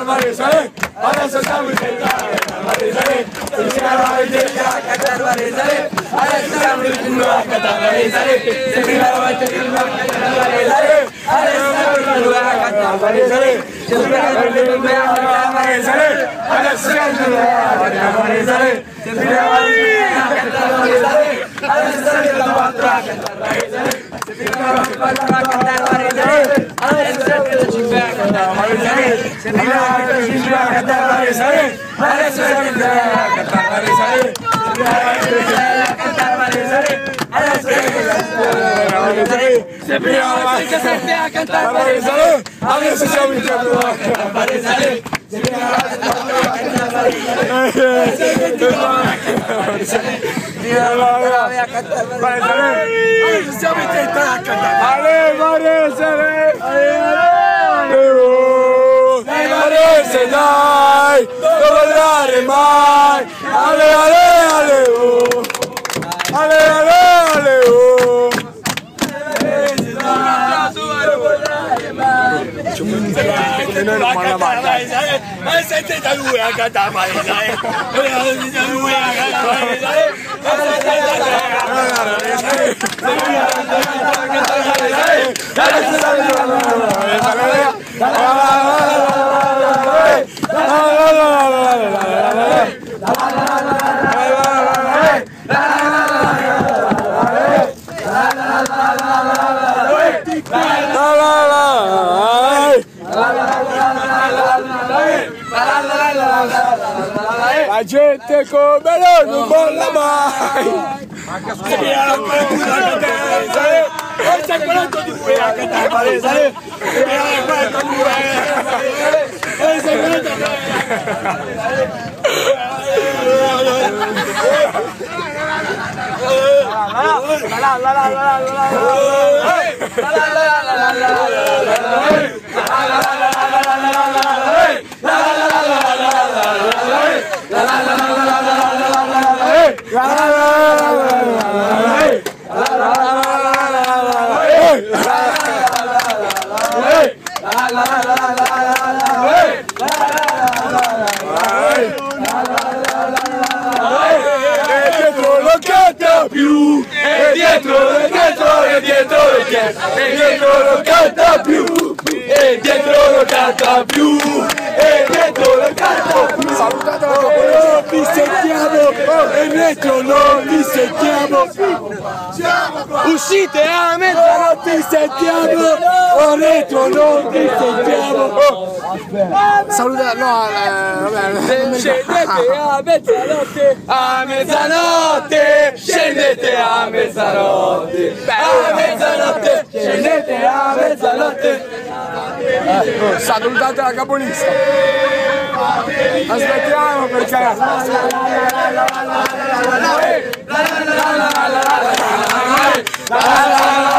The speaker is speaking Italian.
Varese, adesso siamo in centrale, Varese, si chiama Varese, a cantare Varese, adesso siamo in culo a cantare Varese, se prima la volta che mi a cantare Varese, adesso siamo in culo a cantare Varese, se prima la volta che mi a cantare Varese, adesso siamo in culo a cantare Varese, se prima la volta che mi a cantare Varese, adesso siamo in culo a cantare Varese. Adesso siamo in Varese, dai, non volare mai, ale, ale, ale, oh, ale, ale, ale, oh. Sente da lui a cantare Varese, la gente come noi non molla mai. C'è 42 a cantare Varese, dietro non canta più, e dietro non canta più, e dietro non canta più. Salutate la capolista, vi sentiamo, e dietro non vi sentiamo. Uscite a mezzanotte, vi sentiamo, o dietro non vi sentiamo. Salutate, no, vabbè. Scendete a mezzanotte, scendete a mezzanotte, a mezzanotte, scendete a mezzanotte. Salutate la capolista. Aspettiamo perché